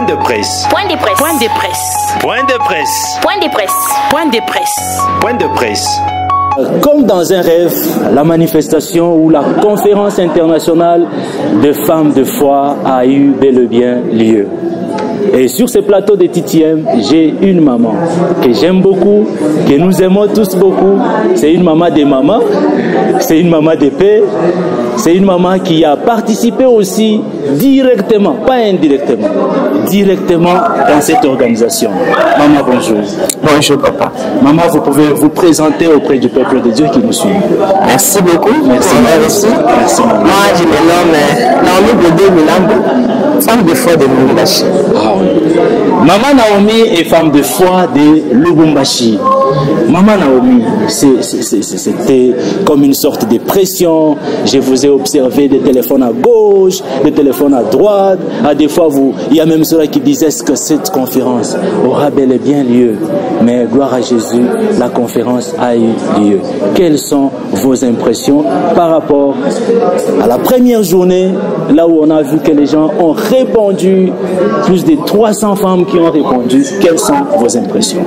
de presse. Point de presse. Point de presse. Point de presse. Point de presse. Point de presse. Point de presse. Comme dans un rêve, la manifestation ou la conférence internationale de femmes de foi a eu bel et bien lieu. Et sur ce plateau de TTM, j'ai une maman que j'aime beaucoup, que nous aimons tous beaucoup. C'est une maman des mamans, c'est une maman de paix, c'est une maman qui a participé aussi directement, pas indirectement, directement dans cette organisation. Maman, bonjour. Bonjour papa. Maman, vous pouvez vous présenter auprès du peuple de Dieu qui nous suit. Merci beaucoup. Merci. Merci maman. Moi, je me nomme Naomi Godé Milambo, femme de foi de Lubumbashi. Ah oui. Maman Naomi est femme de foi de Lubumbashi. Maman Naomi, c'était comme une sorte de pression. Je vous ai observé des téléphones à gauche, des téléphones à droite. À des fois, il y a même ceux qui disaient que cette conférence aura bel et bien lieu. Mais gloire à Jésus, la conférence a eu lieu. Quelles sont vos impressions par rapport à la première journée, là où on a vu que les gens ont répondu, plus de 300 femmes qui ont répondu. Quelles sont vos impressions?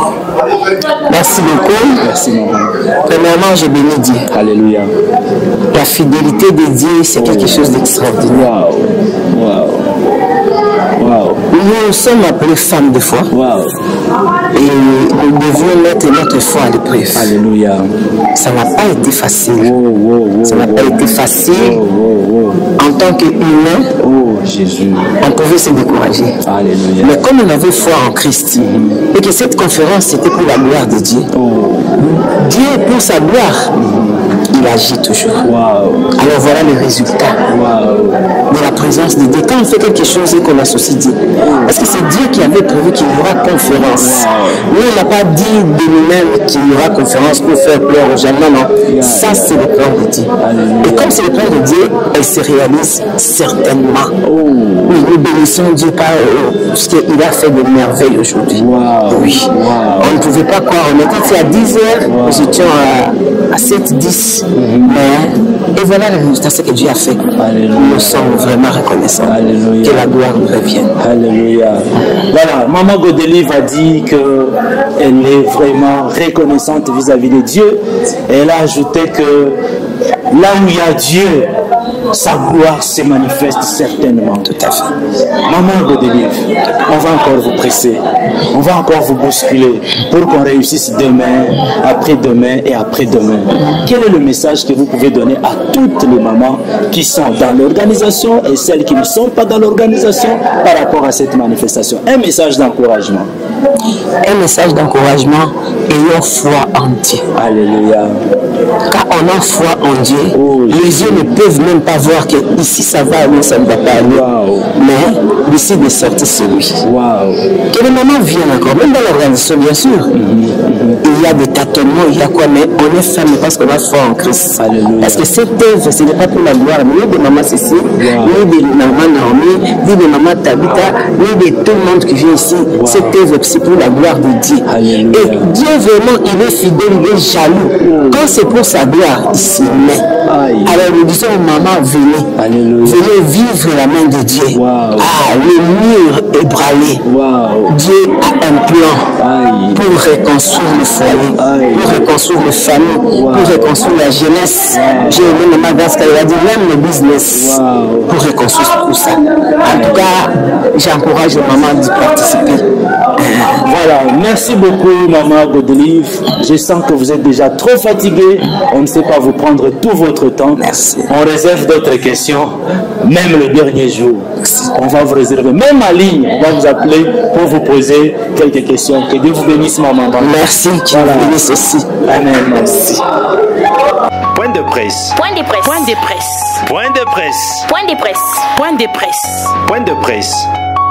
Merci beaucoup. Merci maman. Premièrement, je bénis Dieu. Alléluia. La fidélité de Dieu, c'est quelque chose d'extraordinaire. Waouh. Waouh. Waouh. Nous sommes appelés femmes de foi. Waouh. Et nous devons mettre notre foi à l'épreuve. Alléluia. Ça n'a pas été facile. Ça n'a pas été facile. En tant qu'humain, Jésus, on pouvait se décourager. Alléluia. Mais comme on avait foi en Christ, et que cette conférence c'était pour la gloire de Dieu, Dieu pour sa gloire, il agit toujours. Alors voilà le résultat de la présence de Dieu. Quand on fait quelque chose et qu'on associe Dieu, parce que c'est Dieu qui avait prévu qu'il y aura conférence. Nous, on n'a pas dit de nous-mêmes qu'il y aura conférence pour faire peur aux gens. Non, non. Ça, c'est le plan de Dieu. Et comme c'est le plan de Dieu, elle se réalise certainement. Oui, nous bénissons Dieu par ce qu'il a fait de merveilles aujourd'hui. Oui. On ne pouvait pas croire. On était ici à 10 heures, nous étions à 7-10. Mais, et voilà le résultat, ce que Dieu a fait. Nous sommes vraiment reconnaissants. Alléluia. Que la gloire nous revienne. Alléluia. Voilà, Maman Godelive a dit qu'elle est vraiment reconnaissante vis-à-vis de Dieu. Et elle a ajouté que là où il y a Dieu, sa gloire se manifeste certainement. Tout à fait. Maman Godelive, on va encore vous presser, on va encore vous bousculer pour qu'on réussisse demain, après-demain et après-demain. Quel est le message que vous pouvez donner à toutes les mamans qui sont dans l'organisation et celles qui ne sont pas dans l'organisation par rapport à cette manifestation? Un message d'encouragement. Un message d'encouragement, ayons foi en Dieu. Alléluia. Quand on a foi en Dieu, les yeux ne peuvent même pas voir que ici ça va aller, ça ne va pas aller. Mais d'ici de sortir c'est lui. Que les mamans viennent encore, même dans l'organisation bien sûr. Il y a des tâtonnements, il y a quoi, mais on est ferme parce qu'on a foi en Christ. Parce que cette œuvre, ce n'est pas pour la gloire, ni de maman Cécile, ni de maman Naomi, ni de maman Tabitha, ni de tout le monde qui vient ici. Cette œuvre, c'est pour la gloire de Dieu. Et Dieu vraiment, il est fidèle, il est jaloux. Quand c'est pour sa gloire, il s'y met. Alors nous disons, maman, venez. Venez vivre la main de Dieu. Le mur est bralé. Dieu a un plan pour reconstruire le foyer, pour reconstruire les familles, pour reconstruire la jeunesse. J'ai aimé maman Gasca, il a dit même le business, pour reconstruire tout ça. En tout cas, j'encourage les mamans d'y participer. Voilà, merci beaucoup Maman Godelive. Je sens que vous êtes déjà trop fatigué. On ne sait pas vous prendre tout votre temps. Merci. On réserve d'autres questions, même le dernier jour. On va vous réserver, même en ligne, on va vous appeler pour vous poser quelques questions. Que Dieu vous bénisse maman. Merci, qu'il vous bénisse aussi. Amen, merci. Point de presse. Point de presse. Point de presse. Point de presse. Point de presse. Point de presse. Point de presse.